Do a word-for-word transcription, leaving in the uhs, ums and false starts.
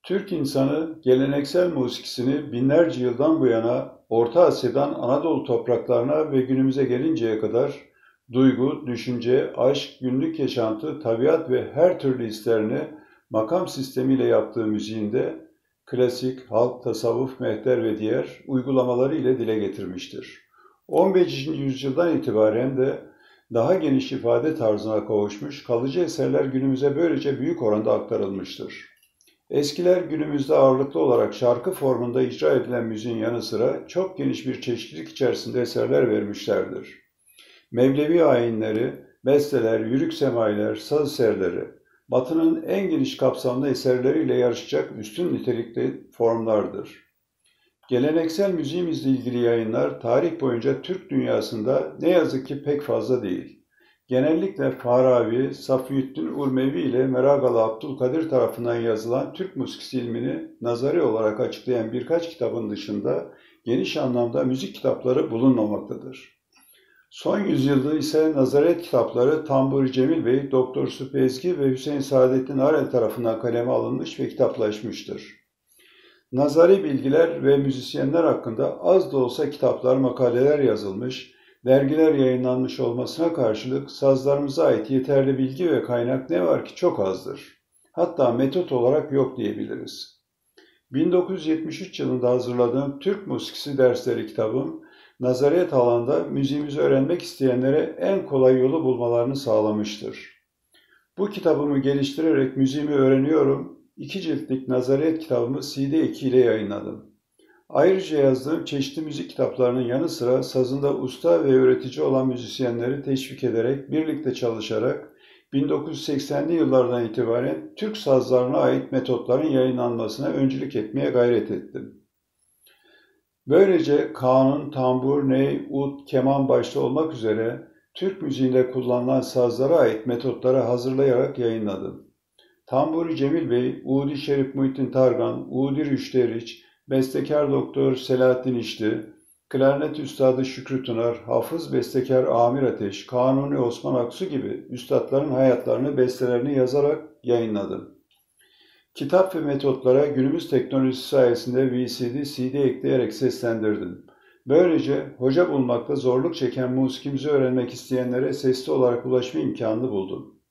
Türk insanı geleneksel musikisini binlerce yıldan bu yana Orta Asya'dan Anadolu topraklarına ve günümüze gelinceye kadar duygu, düşünce, aşk, günlük yaşantı, tabiat ve her türlü hislerini makam sistemiyle yaptığı müziğinde klasik, halk, tasavvuf, mehter ve diğer uygulamaları ile dile getirmiştir. on beşinci yüzyıldan itibaren de daha geniş ifade tarzına kavuşmuş, kalıcı eserler günümüze böylece büyük oranda aktarılmıştır. Eskiler günümüzde ağırlıklı olarak şarkı formunda icra edilen müziğin yanı sıra çok geniş bir çeşitlilik içerisinde eserler vermişlerdir. Mevlevi ayinleri, besteler, yürük semailer, saz eserleri, Batı'nın en geniş kapsamlı eserleriyle yarışacak üstün nitelikli formlardır. Geleneksel müziğimizle ilgili yayınlar tarih boyunca Türk dünyasında ne yazık ki pek fazla değil. Genellikle Farabi, Safiyüddin Urmevi ile Meragalı Abdülkadir tarafından yazılan Türk musikisi ilmini nazari olarak açıklayan birkaç kitabın dışında geniş anlamda müzik kitapları bulunmamaktadır. Son yüzyılda ise nazaret kitapları Tamburi Cemil Bey, Doktor Süp Ezgi ve Hüseyin Saadettin Arel tarafından kaleme alınmış ve kitaplaşmıştır. Nazari bilgiler ve müzisyenler hakkında az da olsa kitaplar, makaleler yazılmış, dergiler yayınlanmış olmasına karşılık sazlarımıza ait yeterli bilgi ve kaynak ne var ki çok azdır. Hatta metot olarak yok diyebiliriz. bin dokuz yüz yetmiş üç yılında hazırladığım Türk Musikisi Dersleri kitabım, nazariyet alanında müziğimizi öğrenmek isteyenlere en kolay yolu bulmalarını sağlamıştır. Bu kitabımı geliştirerek müziğimi öğreniyorum, iki ciltlik nazariyet kitabımı C D iki ile yayınladım. Ayrıca yazdığım çeşitli müzik kitaplarının yanı sıra sazında usta ve öğretici olan müzisyenleri teşvik ederek, birlikte çalışarak bin dokuz yüz seksenli yıllardan itibaren Türk sazlarına ait metotların yayınlanmasına öncülük etmeye gayret ettim. Böylece kanun, tambur, ney, ud, keman başta olmak üzere Türk müziğinde kullanılan sazlara ait metotları hazırlayarak yayınladım. Tamburi Cemil Bey, Udi Şerif Muhittin Targan, Udi Rüştü Eriç, bestekar Doktor Selahattin İşli, klarnet üstadı Şükrü Tunar, hafız bestekar Amir Ateş, Kanuni Osman Aksu gibi üstadların hayatlarını, bestelerini yazarak yayınladım. Kitap ve metotlara günümüz teknolojisi sayesinde V C D, C D ekleyerek seslendirdim. Böylece hoca bulmakta zorluk çeken musikimizi öğrenmek isteyenlere sesli olarak ulaşma imkanını buldum.